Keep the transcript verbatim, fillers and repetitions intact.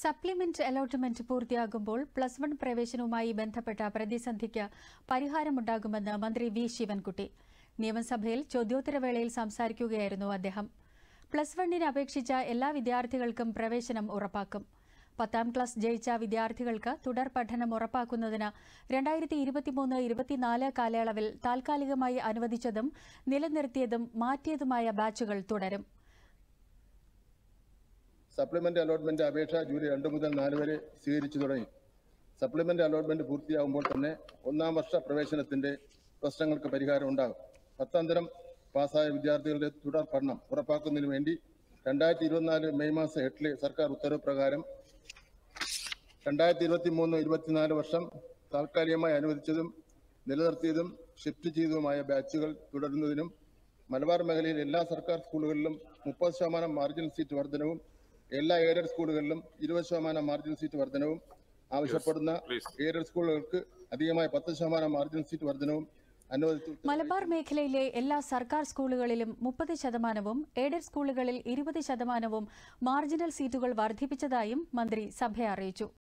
Supplement allotment പൂർത്തിയാകുമ്പോൾ plus one പ്രവേശനവുമായി ബന്ധപ്പെട്ട പ്രതിസന്ധിക്ക് പരിഹാരമുണ്ടാകുമെന്ന് മന്ത്രി വി ശിവൻകുട്ടി. നിയമസഭയിൽ ചോദ്യോത്തരവേളയിൽ സംസാരിക്കുകയായിരുന്നു അദ്ദേഹം. പ്ലസ് വണ്ണിന് അപേക്ഷിച്ച എല്ലാ വിദ്യാർത്ഥികൾക്കും പ്രവേശനം ഉറപ്പാക്കും. പത്താം ക്ലാസ് ജയിച്ച വിദ്യാർത്ഥികൾക്ക് തുടർ പഠനം ഉറപ്പാക്കുന്നതിന് രണ്ടായിരത്തി ഇരുപത്തിമൂന്ന് ഇരുപത്തിനാല് കാലയളവിൽ താൽക്കാലികമായി അനുവദിച്ചതും നിലനിർത്തിയതും മാറ്റിയതുമായ ബാച്ചുകൾ തുടരും. സപ്ലിമെന്റ് അലോട്ട്മെന്റ് അപേക്ഷ ജൂലൈ രണ്ട് മുതൽ നാല് വരെ സ്വീകരിച്ചു തുടങ്ങി. സപ്ലിമെന്റ് അലോട്ട്മെന്റ് പൂർത്തിയാകുമ്പോൾ തന്നെ ഒന്നാം വർഷ പ്രവേശനത്തിന്റെ പ്രശ്നങ്ങൾക്ക് പരിഹാരം ഉണ്ടാകും. പത്താം തരം പാസ്സായ വിദ്യാർത്ഥികളുടെ തുടർ പഠനം ഉറപ്പാക്കുന്നതിന് വേണ്ടി രണ്ടായിരത്തി ഇരുപത്തിനാല് മെയ് മാസം എട്ടിലെ സർക്കാർ ഉത്തരവ് പ്രകാരം രണ്ടായിരത്തി ഇരുപത്തി മൂന്ന് ഇരുപത്തിനാല് വർഷം താൽക്കാലികമായി അനുവദിച്ചതും നിലനിർത്തിയതും ഷിഫ്റ്റ് ചെയ്തതുമായ ബാച്ചുകൾ തുടരുന്നതിനും മലബാർ മേഖലയിൽ എല്ലാ സർക്കാർ സ്കൂളുകളിലും മുപ്പത് ശതമാനം മാർജിനൽ സീറ്റ് വർധനവും എല്ലാ എയ്ഡഡ് സ്കൂളുകളിലും ഇരുപത് ശതമാനം മാർജിനൽ സീറ്റ് വർധനവും ആവശ്യപ്പെടുന്ന എയ്ഡഡ് സ്കൂളുകൾക്ക് അധികമായി പത്ത് ശതമാനം മാർജിനൽ സീറ്റ് വർധനവും അനുവദിച്ചു. മലബാർ മേഖലയിലെ എല്ലാ സർക്കാർ സ്കൂളുകളിലും മുപ്പത് ശതമാനവും എയ്ഡഡ് സ്കൂളുകളിൽ ഇരുപത് ശതമാനവും മാർജിനൽ സീറ്റുകൾ വർദ്ധിപ്പിച്ചതായും മന്ത്രി സഭയെ അറിയിച്ചു.